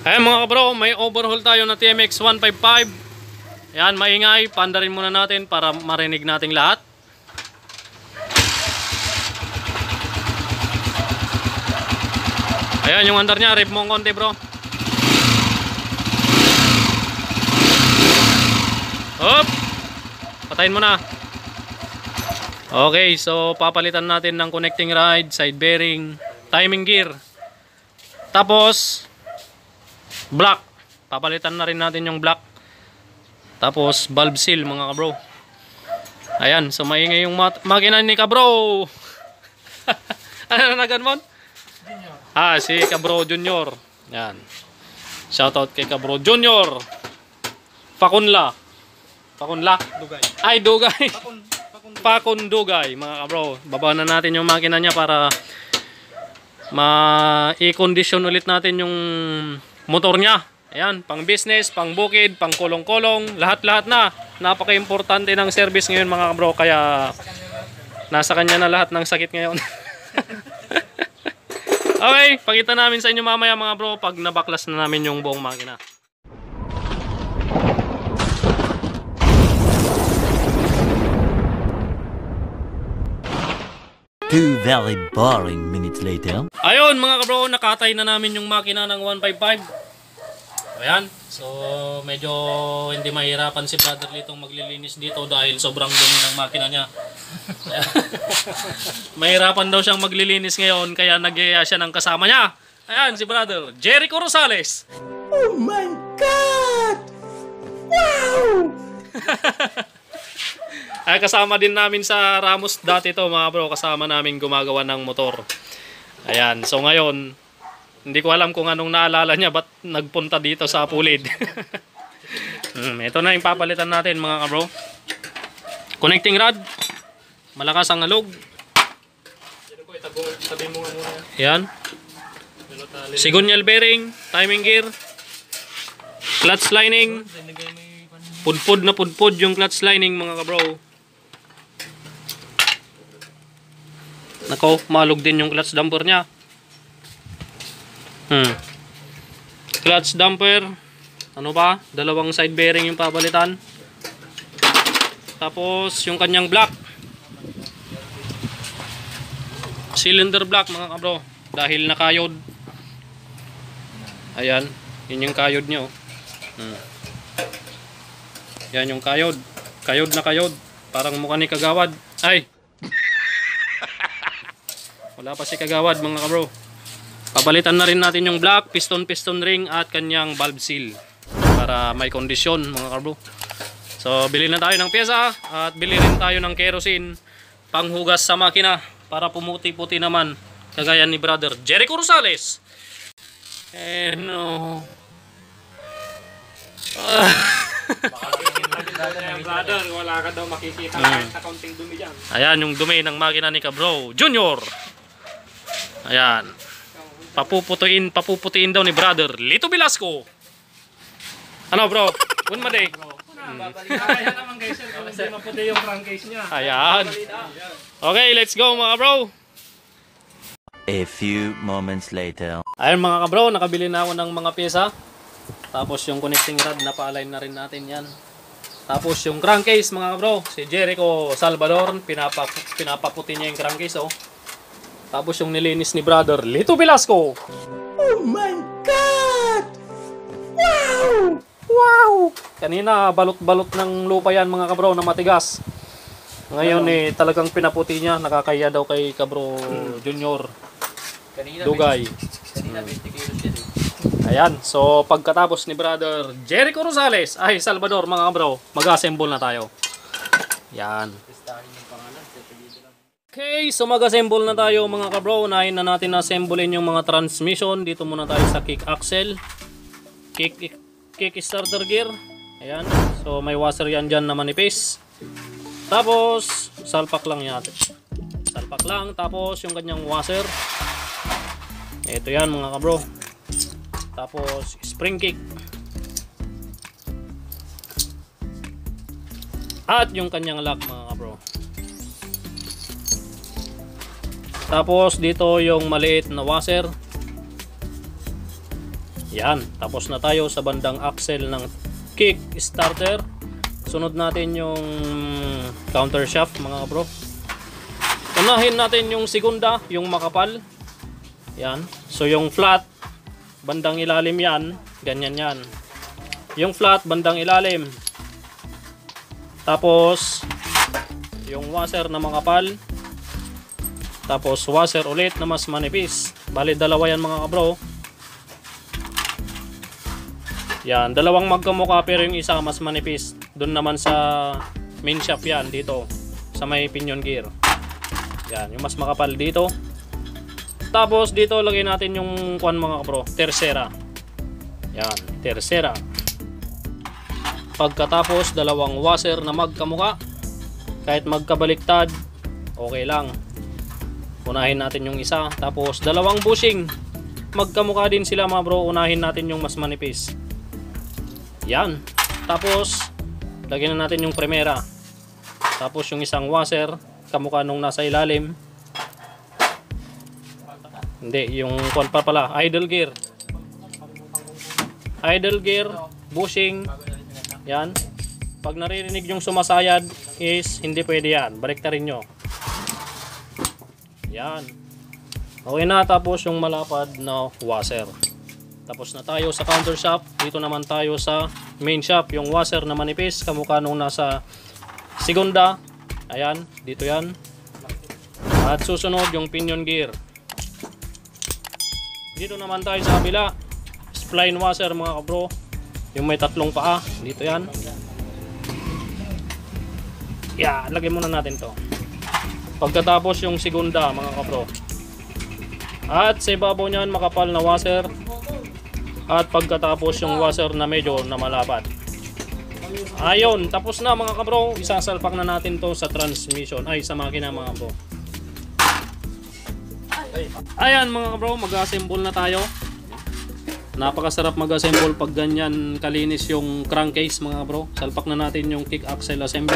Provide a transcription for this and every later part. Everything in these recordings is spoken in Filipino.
Ayan mga kabro, may overhaul tayo na TMX 155. Ayan, maingay, paandarin muna natin para marinig nating lahat. Ayan yung andar niya, rip mo konti bro. Hop! Patayin mo na. Okay, so papalitan natin ng connecting rod, side bearing, timing gear. Tapos block. Papalitan na rin natin yung block. Tapos valve seal mga kabro. Ayan, so maingay yung makina ni kabro. Ano na naganmon? Si Kabro Junior. Yan. Shoutout kay Kabro Junior. Pakunla. Pakunla? Dugay. Ay, Dugay. Pakun Dugay, mga kabro. Baba na natin yung makina niya para ma-i-condition ulit natin yung motor niya. Ayan, pang business, pang bukid, pang kulong-kulong, lahat-lahat na. Napaka-importante ng service ngayon mga kabro. Kaya nasa kanya na lahat ng sakit ngayon. Okay, pakita namin sa inyo mamaya mga bro pag nabaklas na namin yung buong makina. 2 very boring minutes later. Ayun mga kabro, nakatay na namin yung makina ng 155. Ayan, so medyo hindi mahirapan si Brother Litong maglilinis dito dahil sobrang dumi ng makina niya. Mahirapan daw siyang maglilinis ngayon kaya nag-iaya siya ng kasama niya. Ayan si Brother Jericho Rosales. Oh my God! Wow! Ay, kasama din namin sa Ramos dati to mga bro, kasama namin gumagawa ng motor. Ayan, so ngayon hindi ko alam kung anong naalala niya ba't nagpunta dito sa Pulid. Ito na yung papalitan natin mga kabro. Connecting rod, malakas ang alog. Ayan. Sigunyal bearing, timing gear, clutch lining. Pudpud na pudpud yung clutch lining mga kabro. Nako, malog din yung clutch damper niya. Clutch damper. Ano ba? Dalawang side bearing yung papalitan. Tapos yung kanyang block. Cylinder block mga kabro. Dahil nakayod. Ayan. Yun yung kayod nyo. Yan yung kayod. Kayod na kayod. Parang mukha ni Kagawad. Ay! Wala pa si Kagawad mga kabro. Papalitan na rin natin yung block, piston ring at kanyang valve seal para may kondisyon mga kabro. So bili na tayo ng pyesa at bili rin tayo ng kerosene panghugas sa makina para pumuti-puti naman kagaya ni Brother Jericho Rosales. No. Brother, wala ka daw makikita kahit na kaunting dumi dyan. Ayan yung dumi ng makina ni Kabro Junior. Ayan. Papuputiin daw ni Brother Lito Velasco. Ano bro? One day. Kaya naman guys, hindi maputi yung crankcase niya. Ayan. Okay, let's go mga bro. A few moments later. Ayan mga kabro, nakabili na ako ng mga pyesa. Tapos yung connecting rod, napa-align na rin natin yan. Tapos yung crankcase mga kabro, si Jericho Salvador, pinapaputi niya yung crankcase oh. Tapos yung nilinis ni Brother Lito Velasco. Oh my God! Wow! Wow! Kanina balot-balot ng lupa yan mga kabro na matigas. Ngayon talagang pinaputi niya. Nakakaya daw kay Kabro Junior Dugay. Kanina 20 kilos yan Ayan, so pagkatapos ni Brother Jericho Rosales, ay Salvador mga kabro, mag-assemble na tayo. Yan. Okay, so mag-assemble na tayo mga kabro. Unahin na natin na-assemblein yung mga transmission. Dito muna tayo sa kick axle, kick starter gear. Ayan, so may washer yan dyan na manipis. Tapos salpak lang natin. Salpak lang, tapos yung kanyang washer. Ito yan mga kabro. Tapos spring kick. At yung kanyang lock mga kabro. Tapos dito yung maliit na washer. Yan, tapos na tayo sa bandang axle ng kick starter. Sunod natin yung counter shaft mga bro. Unahin natin yung segunda, yung makapal. Yan. So yung flat, bandang ilalim yan. Ganyan yan. Yung flat, bandang ilalim. Tapos, yung washer na makapal. Tapos washer ulit na mas manipis. Bali dalawa yan mga bro. Yan, dalawang magkamukha pero yung isa mas manipis. Doon naman sa main shaft yan, dito. Sa may pinion gear. Yan, yung mas makapal dito. Tapos dito lagay natin yung kuan mga bro, tercera. Yan, tercera. Pagkatapos dalawang washer na magkamukha. Kahit magkabaliktad, okay lang. Unahin natin yung isa. Tapos dalawang bushing. Magkamukha din sila mga bro, unahin natin yung mas manipis. Yan. Tapos lagyan na natin yung primera. Tapos yung isang washer kamukha nung nasa ilalim. Hindi, yung kuan pa pala, idle gear. Idle gear, bushing. Yan. Pag naririnig yung sumasayad is hindi pwede yan. Baliktarin nyo. Yan. Okay na, tapos yung malapad na washer. Tapos na tayo sa counter shaft. Dito naman tayo sa main shaft. Yung washer na manipis, kamukha nung nasa segunda. Ayan, dito yan. At susunod yung pinion gear. Dito naman tayo sa kabila. Spline washer mga kabro. Yung may tatlong paa. Dito yan. Yeah, lagay muna natin to. Pagkatapos yung segunda mga kabro. At sa ibabaw niyan makapal na washer. At pagkatapos yung washer na medyo na malapad. Ayun, tapos na mga kabro. Isasalpak na natin to sa transmission. Ay, sa makina mga kabro. Ayan mga kabro, mag-assemble na tayo. Napakasarap mag-assemble pag ganyan kalinis yung crankcase mga kabro. Salpak na natin yung kick axle assembly.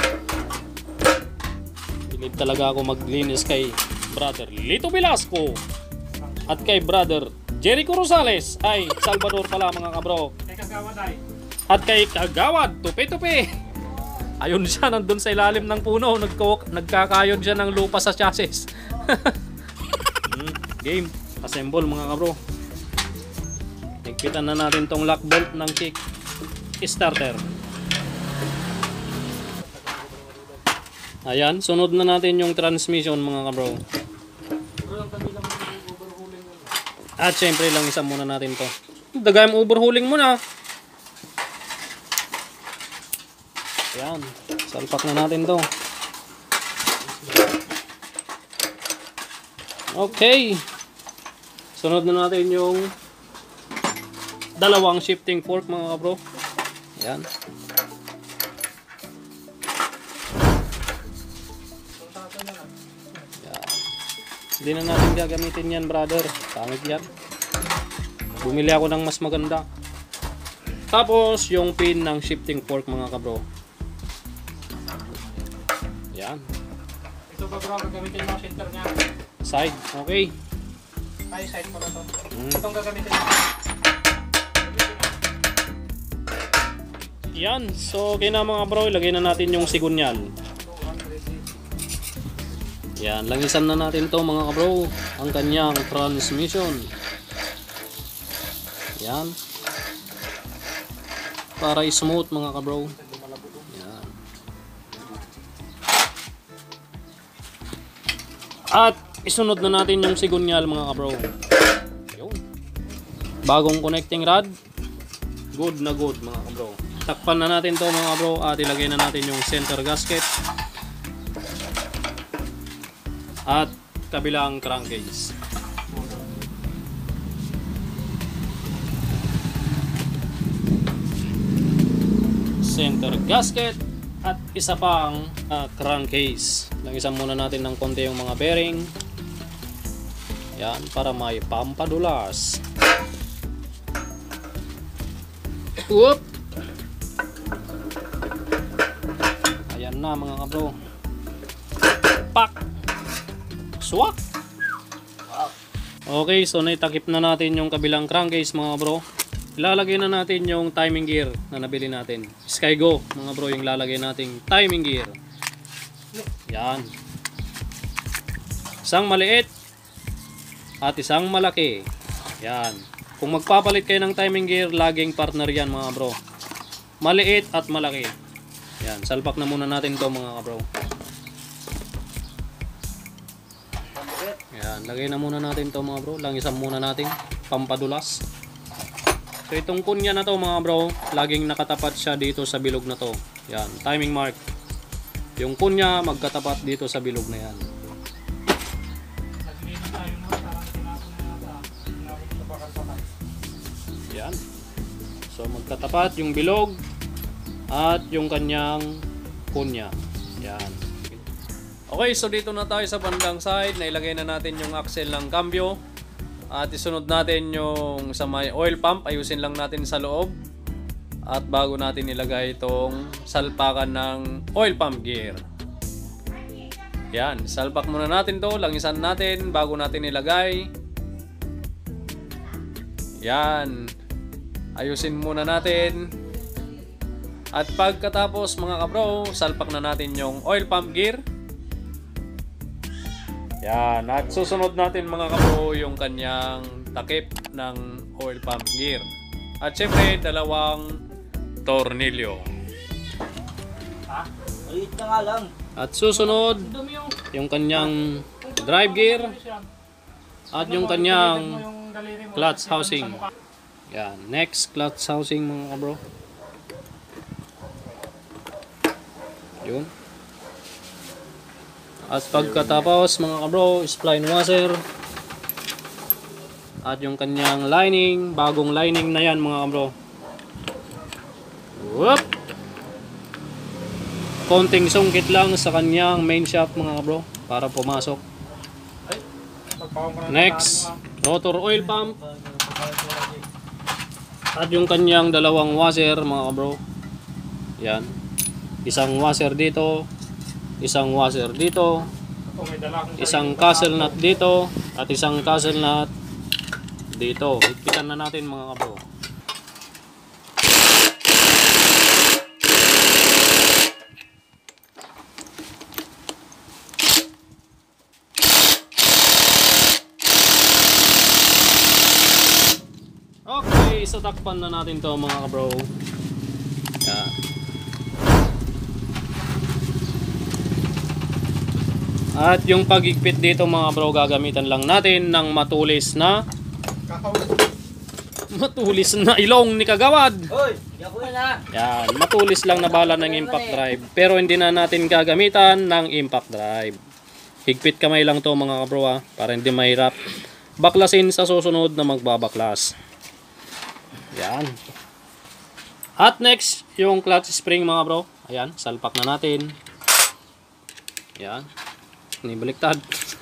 Bilib talaga ako maglinis kay brother Lito Velasco at kay brother Jericho Rosales. Ay, Salvador pala mga kabro. At kay Kagawad, tupi-tupi. Ayun siya, nandun sa ilalim ng puno. Nagkakayod siya ng lupa sa chassis. Game, assemble mga kabro. Higpitan na natin tong lock bolt ng kick starter. Ayan, sunod na natin yung transmission mga kabro. At syempre lang isa muna natin to. Dagay mo overhauling muna. Ayan, salpak na natin to. Okay. Sunod na natin yung dalawang shifting fork mga kabro. Ayan. Hindi na natin gagamitin yan brother. Pangit yan. Bumili ako ng mas maganda. Tapos yung pin ng shifting fork mga kabro. Yan. Ito ba bro, gagamitin mo center niya? Side, okay. Ay, side pala to. Itong gagamitin mo. Yan. So okay na mga bro, ilagay na natin yung sigunyal. Yan, langisan na natin to mga kabro, ang kanyang transmission. Yan. Para smooth mga kabro. Yan. At isunod na natin yung sigunyal mga kabro. Yun. Bagong connecting rod. Good na good mga kabro. Takpan na natin to mga kabro at ilagay na natin yung center gasket. At kabilang crankcase. Center gasket at isa pang crankcase. Langisan muna natin ng konti yung mga bearing. Yan, para may pampadulas. Whoop! Ayan na mga kabro. Pak! Swak! Wow. Okay, so naitakip na natin yung kabilang crankcase mga bro. Ilalagay na natin yung timing gear na nabili natin. Skygo mga bro yung lalagay nating timing gear. Yan. Isang maliit at isang malaki. Yan. Kung magpapalit kayo ng timing gear, laging partner yan mga bro. Maliit at malaki. Yan. Salpak na muna natin to mga bro. Yan, lagay na muna natin to mga bro. Langisan muna natin, pampadulas. So itong kunya na to mga bro, laging nakatapat siya dito sa bilog na to. Yan, timing mark. Yung kunya magkatapat dito sa bilog na yan. Yan. So magkatapat yung bilog at yung kanyang kunya. Yan. Okay, so dito na tayo sa bandang side. Nailagay na natin yung axle ng cambio. At isunod natin yung sa may oil pump. Ayusin lang natin sa loob. At bago natin ilagay itong salpakan ng oil pump gear. Yan, salpak muna natin to. Langisan natin bago natin ilagay. Yan. Ayusin muna natin. At pagkatapos mga kabro, salpak na natin yung oil pump gear. Yan, at susunod natin mga kabro yung kanyang takip ng oil pump gear. At syempre, dalawang tornilyo. Maliit na nga lang. At susunod, yung kanyang drive gear at yung kanyang clutch housing. Yan, next clutch housing mga kabro. Yun. At pagkatapos mga kabro, spline washer. At yung kanyang lining, bagong lining na yan mga kabro. Whoop! Konting sungkit lang sa kanyang main shaft mga kabro para pumasok. Next, rotor oil pump. At yung kanyang dalawang washer mga kabro. Yan. Isang washer dito. Isang washer dito, isang castle nut dito, at isang castle nut dito. Higpitan na natin mga kabro. Okay, so takpan na natin to mga kabro. Yan. At yung paghigpit dito mga bro, gagamitan lang natin ng matulis na ilong ni Kagawad. Hoy, yaku na. Yan, matulis lang na bala ng impact drive. Pero hindi na natin gagamitan ng impact drive. Higpit kamay lang to mga bro para hindi mahirap baklasin sa susunod na magbabaklas. Yan. At next, yung clutch spring mga bro. Ayan, salpak na natin. Yan. Baliktad.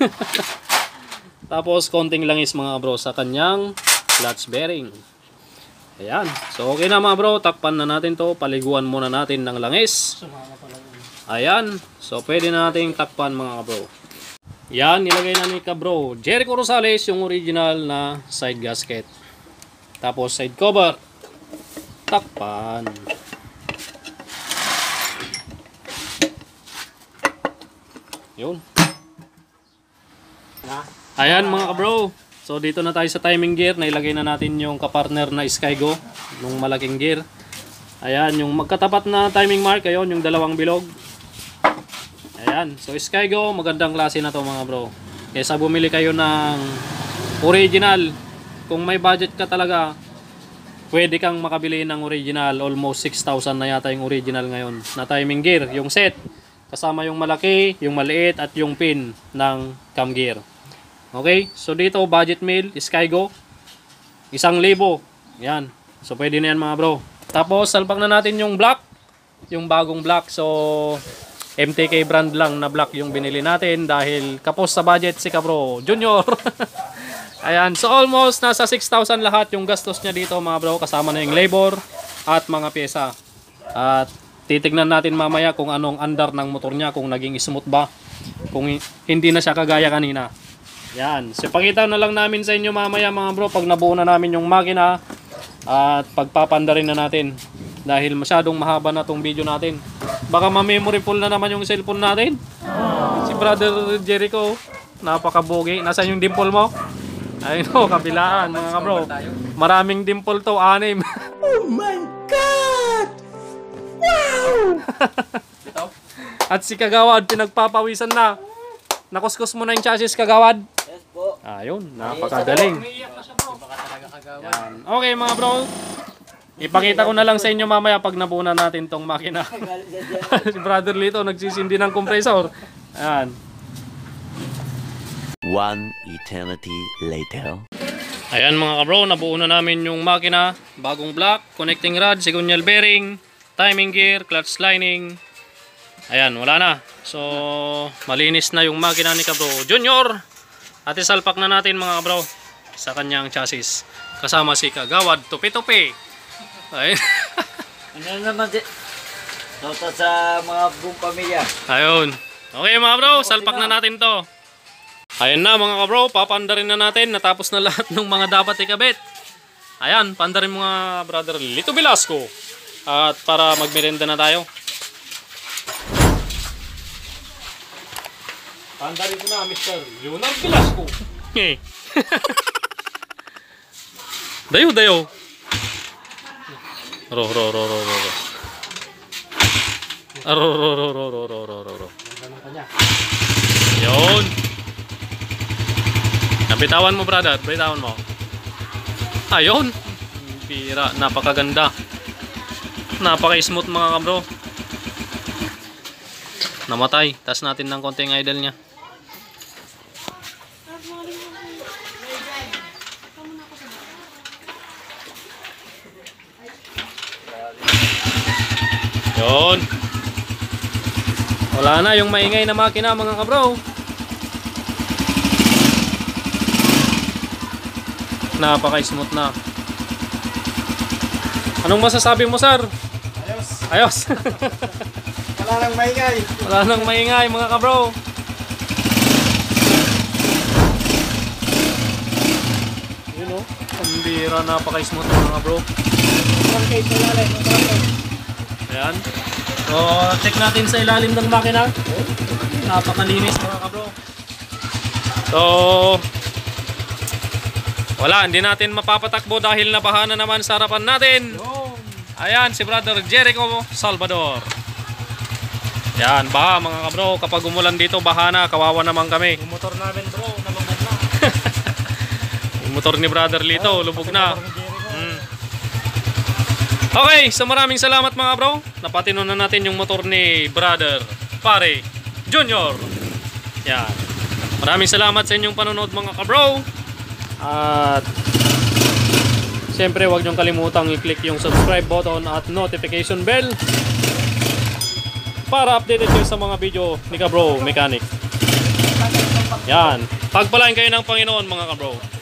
Tapos konting langis mga bro sa kanyang clutch bearing. Ayan. So okay na mga bro, takpan na natin to. Paliguan muna natin ng langis. Ayan. So pwede na nating takpan mga bro. Yan, nilagay na ni kabro Jericho Rosales yung original na side gasket. Tapos side cover. Takpan. Yun. Ayan mga kabro. So dito na tayo sa timing gear. Nailagay na natin yung kapartner na Skygo nung malaking gear. Ayan yung magkatapat na timing mark. Ayun yung dalawang bilog. Ayan. So Skygo, magandang klase na to mga bro. Kesa bumili kayo ng original. Kung may budget ka talaga, pwede kang makabili ng original. Almost 6,000 na yata yung original ngayon na timing gear. Yung set. Kasama yung malaki, yung maliit at yung pin ng cam gear. Okay, so dito budget meal, Skygo, 1,000. Yan, so pwede na yan mga bro. Tapos salpak na natin yung block, yung bagong block. So MTK brand lang na block yung binili natin dahil kapos sa budget si Kabro Junior. Ayan, so almost nasa 6,000 lahat yung gastos niya dito mga bro, kasama na yung labor at mga pyesa. At titignan natin mamaya kung anong andar ng motor niya, kung naging smooth ba, kung hindi na siya kagaya kanina. Yan, sipakita na lang namin sa inyo mamaya mga bro pag nabuo na namin yung makina at pagpapanda rin na natin. Dahil masyadong mahaba na tong video natin. Baka ma-memory full na naman yung cellphone natin. Si Brother Jericho, napakabogi. Nasaan yung dimple mo? Ayun o, kabilaan mga bro. Maraming dimple to, 6. Oh my God! Wow! At si Kagawad, pinagpapawisan na. Nakuskus mo na yung chassis, Kagawad. Yes po. Ayun, napakagaling. Yan. Okay mga bro, ipakita ko na lang sa inyo mamaya pag nabuo na natin tong makina. Galit siya dyan. Si Brother Lito nagsisindi ng compressor. Ayan. One eternity later. Ayan mga kabro, nabuo na namin yung makina. Bagong block, connecting rod, segunyal bearing, timing gear, clutch lining. Ayan, wala na. So, malinis na yung makina ni Kabro Junior. At isalpak na natin mga kabro sa kanyang chassis. Kasama si Kagawad Tupi-Tupi. Ayun. Ano naman di? Nota sa mga buong pamilya. Ayun. Okay mga bro, salpak na natin to. Ayun na mga kabro, papandarin na natin. Natapos na lahat ng mga dapat ikabit. Ayan, pandarin mga brother Lito Velasco. At para magmerenda na tayo. Pandarin ko na Mr. Leonard Velasco. Eh. Dayo. Ro. Ro. Yun. Nabitawan mo brother, bitawan mo. Ayun. Pira, napakaganda. Napaka-smooth mga kabro. Namatay. Tas natin ng konting idle niya. Yun. Wala na yung maingay na makina mga kabro. Napaka-smooth na. Anong masasabi mo, sir? Ayos. Wala nang maingay. Wala nang maingay mga kabro. Yun o. Pambira, napaka-smooth mga kabro. Ayan. So, check natin sa ilalim ng makina. Napakalinis mga kabro. So, wala, hindi natin mapapatakbo dahil nabaha na naman sa harapan natin. Ayan, si Brother Jericho Salvador. Yan, baha mga kabro. Kapag umulan dito, baha na. Kawawa naman kami. Yung motor namin bro, nalubog na. Yung motor ni Brother Lito, lubog na. Okay, so maraming salamat mga bro. Napatino na natin yung motor ni Brother Pare Junior. Yan. Maraming salamat sa inyong panonood mga kabro. At siyempre huwag niyong kalimutang i-click yung subscribe button at notification bell para updated kayo sa mga video ni Kabro Mechanic. Yan. Pagpalain kayo ng Panginoon mga kabro.